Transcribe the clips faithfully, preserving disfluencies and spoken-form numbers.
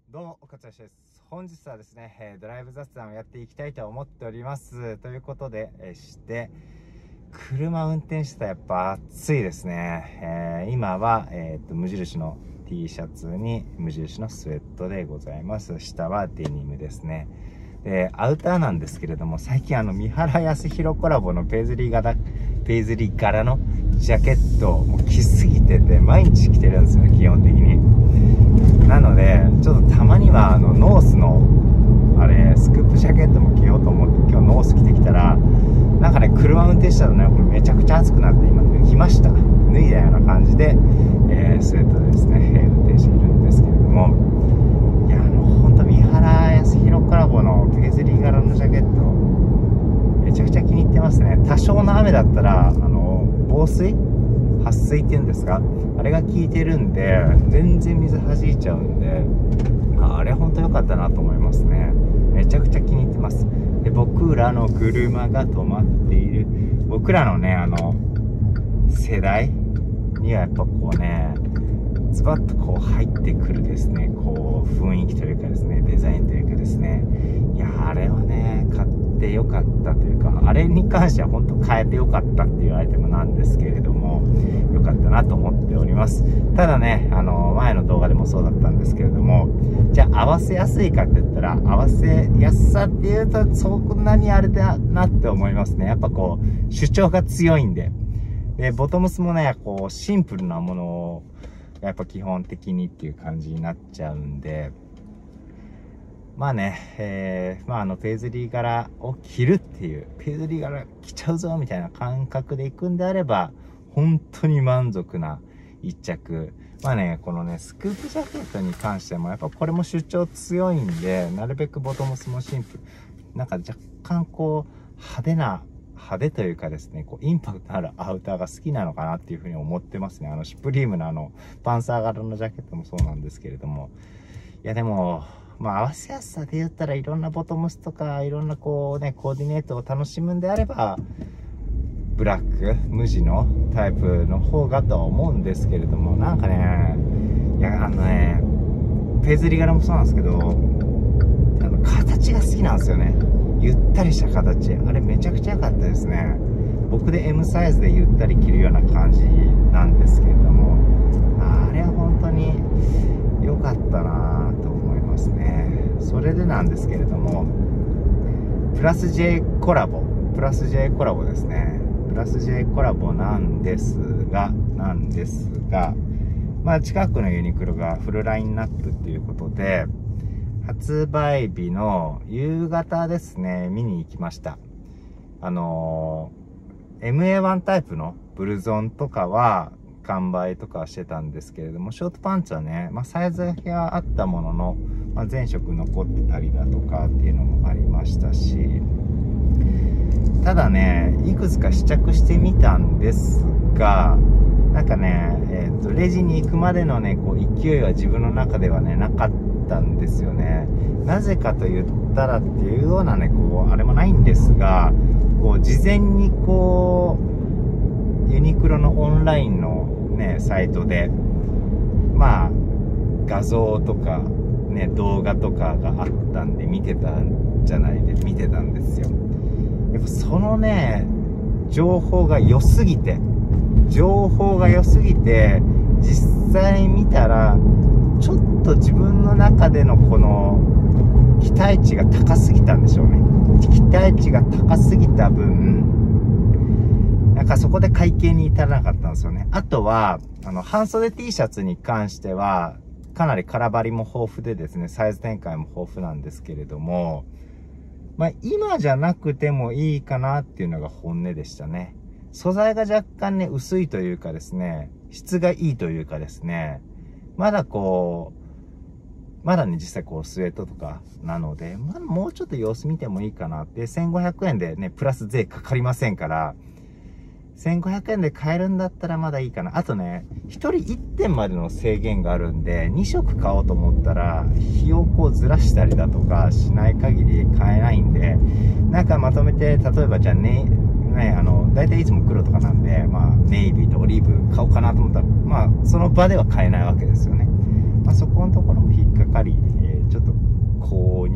どうも、岡田です。本日はですね、えー、ドライブ雑談をやっていきたいと思っております。ということで、えー、して、車運転してたらやっぱ暑いですね。えー、今は、えー、と無印の T シャツに無印のスウェットでございます。下はデニムですね。で、アウターなんですけれども、最近あの、三原康弘コラボのペイズリー柄、ペイズリー柄のジャケットをもう着すぎてて、毎日着てるんですよね、基本的に。なのでちょっとたまにはあのノースのあれスクープジャケットも着ようと思って今日ノース着てきたら、なんかね車運転したらねこれめちゃくちゃ暑くなって今着ました。脱いだような感じで、えー、スウェットでですね、えー、運転しているんですけれども、いやもうほんと三原康弘コラボのペイズリー柄のジャケットめちゃくちゃ気に入ってますね。多少の雨だったらあの防水撥水っていうんですか、あれが効いてるんで全然水弾いちゃうんで、あれ本当良かったなと思いますね。めちゃくちゃ気に入ってます。で、僕らの車が止まっている、僕らのねあの世代にはやっぱこうねズバッとこう入ってくるですね、こう雰囲気というかですね、デザインというかですね、いやあれはね買ってよかったというか、あれに関しては本当変えてよかったっていうアイテムなんですけれども、よかったなと思っております。ただね、あの前の動画でもそうだったんですけれども、じゃあ合わせやすいかって言ったら、合わせやすさっていうとそんなにあれだなって思いますね。やっぱこう主張が強いんで、でボトムスもねこうシンプルなものをやっぱ基本的にっていう感じになっちゃうんで、まあね、えー、まああのペイズリー柄を着るっていう、ペイズリー柄着ちゃうぞみたいな感覚で行くんであれば本当に満足な一着。まあね、このねスクープジャケットに関してもやっぱこれも主張強いんで、なるべくボトムスもシンプル、なんか若干こう派手な派手というかですね、こうインパクトのあるアウターが好きなのかなっていうふうに思ってますね。あのシュプリームのあのパンサー柄のジャケットもそうなんですけれども、いやでもまあ合わせやすさで言ったらいろんなボトムスとかいろんなこうねコーディネートを楽しむんであればブラック無地のタイプの方がとは思うんですけれども、なんかね、いやあのねペイズリー柄もそうなんですけど、あの形が好きなんですよね。ゆったりした形、あれめちゃくちゃ良かったですね。僕で エム サイズでゆったり着るような感じなんですけれども、あれは本当に良かったなと思いますね。それでなんですけれども、プラス J コラボプラス J コラボですね。プラス J コラボなんですがなんですがまあ近くのユニクロがフルラインナップっていうことで、発売日の夕方ですね、見に行きました。あのー、エムエーワン タイプのブルゾンとかは完売とかしてたんですけれども、ショートパンツはね、まあ、サイズがあったものの、まあ、前色残ってたりだとかっていうのもありましたし、ただねいくつか試着してみたんですが、なんかね、えー、とレジに行くまでのねこう勢いは自分の中ではねなかったんですよね。なぜかと言ったらっていうようなねこうあれもないんですが、こう事前にこうユニクロのオンラインのねサイトでまあ画像とかね動画とかがあったんで見てたんじゃないで見てたんですよ。やっぱそのね情報が良すぎて情報が良すぎて実際見たらちょっと自分の中でのこの期待値が高すぎたんでしょうね。期待値が高すぎた分なんかそこで会計に至らなかったんですよね。あとはあの半袖 T シャツに関してはかなり空張りも豊富でですね、サイズ展開も豊富なんですけれども、まあ今じゃなくてもいいかなっていうのが本音でしたね。素材が若干ね薄いというかですね、質がいいというかですね、まだこうまだね実際こうスウェットとかなので、まだもうちょっと様子見てもいいかなって。せんごひゃくえんでねプラス税かかりませんから、せんごひゃくえんで買えるんだったらまだいいかな。あとねひとりいってんまでの制限があるんで、に色買おうと思ったら日をこうずらしたりだとかしない限り買えないんで、なんかまとめて例えばじゃあねね、あの大体いつも黒とかなんで、まあ、ネイビーとオリーブ買おうかなと思ったら、まあ、その場では買えないわけですよね。まあ、そこのところも引っかかり、えー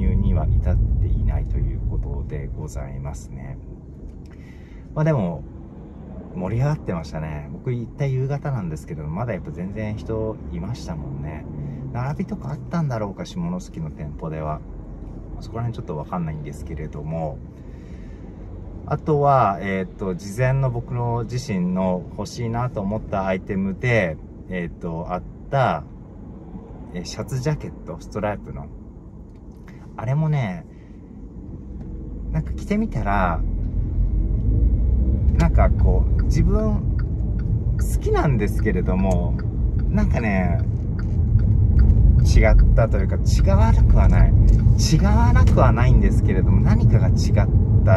入には至っていないということでございますね。まあでも盛り上がってましたね。僕行った夕方なんですけど、まだやっぱ全然人いましたもんね。並びとかあったんだろうか、下関の店舗では。そこら辺ちょっとわかんないんですけれども、あとは、えっと、事前の僕の自身の欲しいなと思ったアイテムで、えっと、あった、えシャツジャケット、ストライプの。あれもね、なんか着てみたら、なんかこう、自分、好きなんですけれども、なんかね、違ったというか、違わなくはない。違わなくはないんですけれども、何かが違った。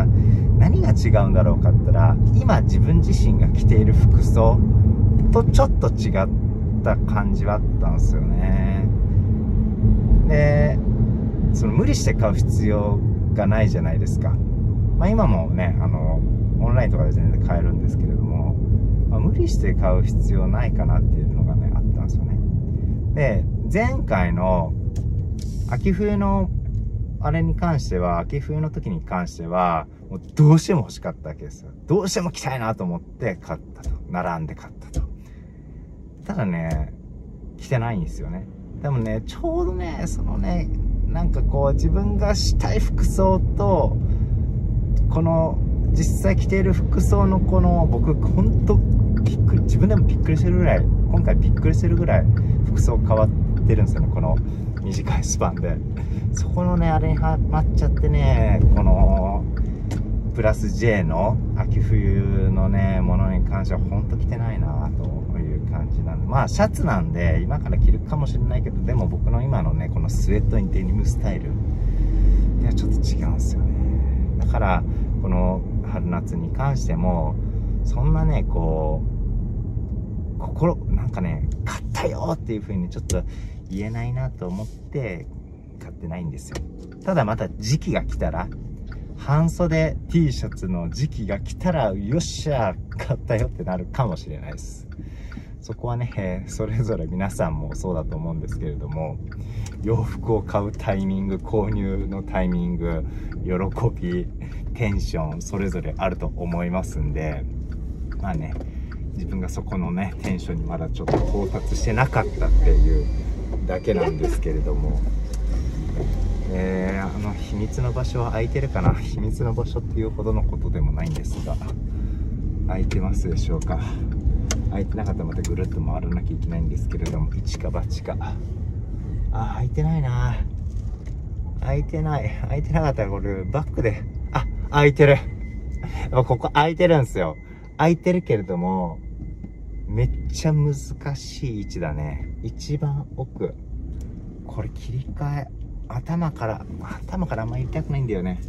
何が違うんだろうかって言ったら、今自分自身が着ている服装とちょっと違った感じはあったんですよね。で、その無理して買う必要がないじゃないですか。まあ今もね、あの、オンラインとかで全然買えるんですけれども、まあ、無理して買う必要ないかなっていうのがね、あったんですよね。で、前回の秋冬のあれに関しては、秋冬の時に関しては、もうどうしても欲しかったわけですよ。どうしても着たいなと思って買ったと。並んで買ったと。ただね、着てないんですよね。でもね、ちょうどね、そのね、なんかこう自分がしたい服装と、この実際着ている服装のこの、僕ほんとびっくり、自分でもびっくりするぐらい、今回びっくりするぐらい服装変わってるんですよね、この短いスパンで。そこのね、あれにハマっちゃってね、このプラス J の秋冬のね、ものに関してはほんと着てないなという感じなんで、まあシャツなんで今から着るかもしれないけど、でも僕の今のね、このスウェットにデニムスタイルではちょっと違うんですよね。だからこの春夏に関してもそんなね、こう心なんかね、買ったよっていう風にちょっと言えないなと思って買ってないんですよ。ただまた時期が来たら、半袖 T シャツの時期が来たら、よっしゃ買ったよってなるかもしれないです。そこはね、それぞれ皆さんもそうだと思うんですけれども、洋服を買うタイミング、購入のタイミング、喜び、テンション、それぞれあると思いますんで、まあね、自分がそこのね、テンションにまだちょっと到達してなかったっていうだけなんですけれども、えー、あの秘密の場所は空いてるかな。秘密の場所っていうほどのことでもないんですが、空いてますでしょうか。空いてなかったらまたぐるっと回らなきゃいけないんですけれども、一か八か。あ、空いてないな。空いてない。空いてなかったらこれバックで、あ、空いてる。ここ空いてるんですよ。空いてるけれども、めっちゃ難しい位置だね。一番奥。これ切り替え、頭から、頭からあんまり痛くないんだよね。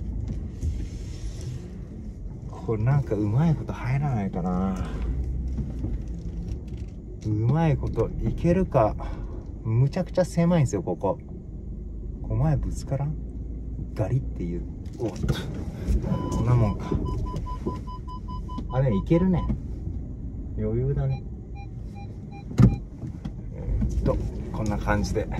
これなんかうまいこと入らないかな。うまいこといけるか。むちゃくちゃ狭いんですよ、ここ。この前ぶつからん？ガリっていう。おっと。こんなもんか。あれ、いけるね。余裕だね。えー、っと、こんな感じで。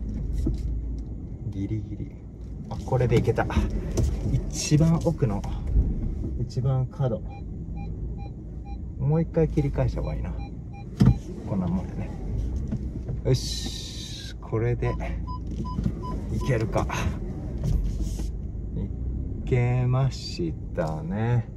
ギリギリ。あ、これでいけた。一番奥の、一番角。もう一回切り返した方がいいな。こんなもんやね。よし。これで、いけるか。いけましたね。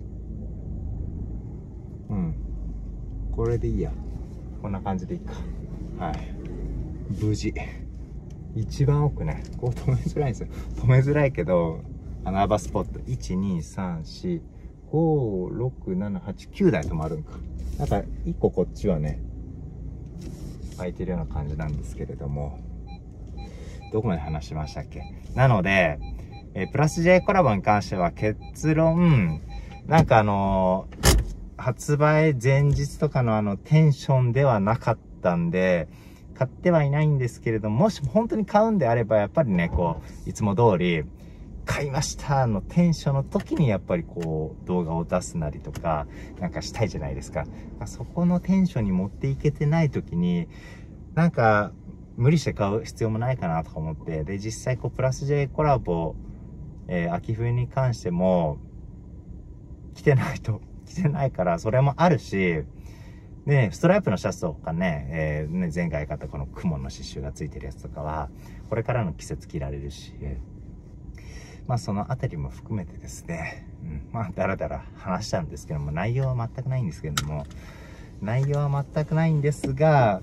うん。これでいいや。こんな感じでいいか。はい。無事。一番奥ね。こう止めづらいんですよ。止めづらいけど、穴場スポット。いち、に、さん、よん、ご、ろく、なな、はち、きゅうだい止まるんか。なんか、いっここっちはね、空いてるような感じなんですけれども、どこまで話しましたっけ？なので、えー、プラス J コラボに関しては結論、なんかあのー、発売前日とかのあのテンションではなかったんで、買ってはいないんですけれども、もし本当に買うんであれば、やっぱりね、こう、いつも通り、買いましたのテンションの時にやっぱりこう、動画を出すなりとか、なんかしたいじゃないですか。そこのテンションに持っていけてない時に、なんか、 無理して買う必要もないかなとか思って、で、実際こう、プラス J コラボ、えー、秋冬に関しても、着てないと、着てないから、それもあるし、で、ストライプのシャツとかね、えー、ね前回買ったこの雲の刺繍がついてるやつとかは、これからの季節着られるし、まあそのあたりも含めてですね、うん、まあだらだら話したんですけども、内容は全くないんですけども、内容は全くないんですが、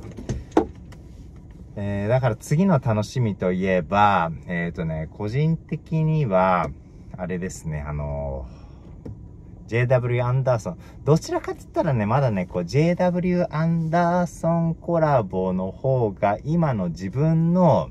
えー、だから次の楽しみといえば、えっとね、個人的には、あれですね、あのー、ジェイダブリュー アンダーソン。どちらかって言ったらね、まだね、こう ジェイダブリュー アンダーソンコラボの方が、今の自分の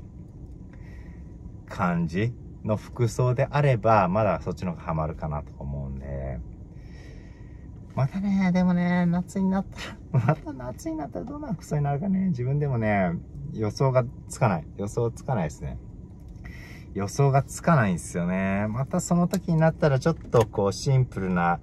感じの服装であれば、まだそっちの方がハマるかなと思うんで、またね、でもね、夏になったら、また夏になったらどんな服装になるかね、自分でもね、予想がつかない。予想つかないですね。予想がつかないんですよね。またその時になったらちょっとこうシンプルな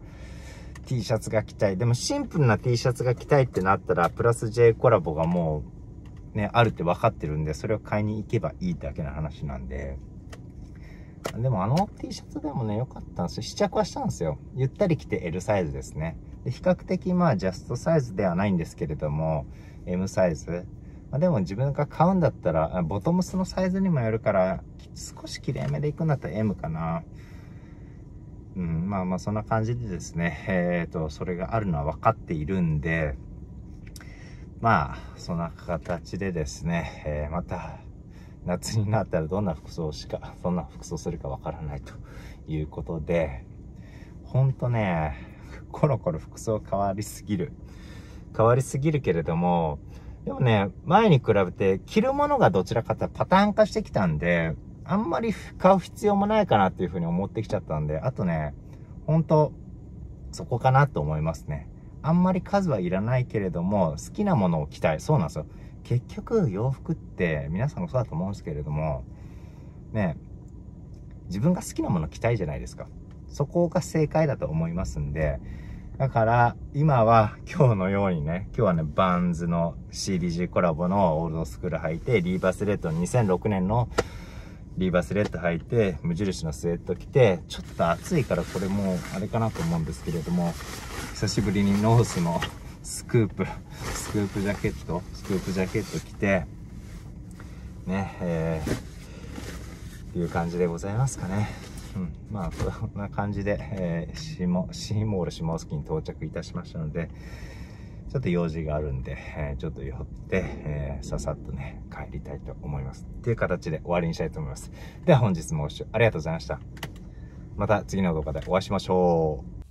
T シャツが着たい。でもシンプルな T シャツが着たいってなったら、プラス J コラボがもうね、あるって分かってるんで、それを買いに行けばいいだけの話なんで。でもあの T シャツでもね、良かったんですよ。試着はしたんですよ。ゆったり着て L サイズですね。で比較的まあジャストサイズではないんですけれども、M サイズ。まあ、でも自分が買うんだったら、ボトムスのサイズにもよるから、少し綺麗めでいくんだったら M かな。うん、まあまあそんな感じでですね、えっと、それがあるのは分かっているんで、まあ、そんな形でですね、えー、また、夏になったらどんな服装しか、どんな服装するかわからないということで、ほんとね、コロコロ服装変わりすぎる。変わりすぎるけれども、でもね、前に比べて着るものがどちらかというとパターン化してきたんで、あんまり買う必要もないかなっていうふうに思ってきちゃったんで、あとね、ほんと、そこかなと思いますね。あんまり数はいらないけれども、好きなものを着たい。そうなんですよ。結局、洋服って皆さんもそうだと思うんですけれども、ね、自分が好きなもの着たいじゃないですか。そこが正解だと思いますんで、だから、今は今日のようにね、今日はね、バンズの シービージー コラボのオールドスクール履いて、リーバースレッドのにせんろくねんのリーバースレッド履いて、無印のスウェット着て、ちょっと暑いからこれもうあれかなと思うんですけれども、久しぶりにノースのスクープ、スクープジャケット、スクープジャケット着て、ね、えー、っていう感じでございますかね。うん、まあ、こんな感じで、えー、シモ、シーモール下関に到着いたしましたので、ちょっと用事があるんで、えー、ちょっと寄って、えー、ささっとね、帰りたいと思います。っていう形で終わりにしたいと思います。では本日もご視聴ありがとうございました。また次の動画でお会いしましょう。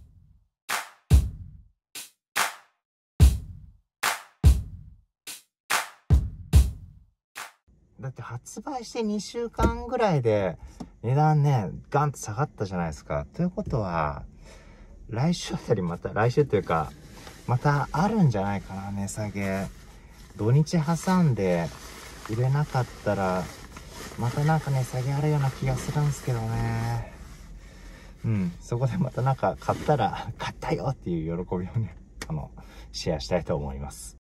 だって発売してにしゅうかんぐらいで値段ね、ガンと下がったじゃないですか。ということは、来週あたりまた、来週というか、またあるんじゃないかな、値下げ。土日挟んで売れなかったら、またなんか値下げあるような気がするんですけどね。うん、そこでまたなんか買ったら、買ったよっていう喜びをね、あの、シェアしたいと思います。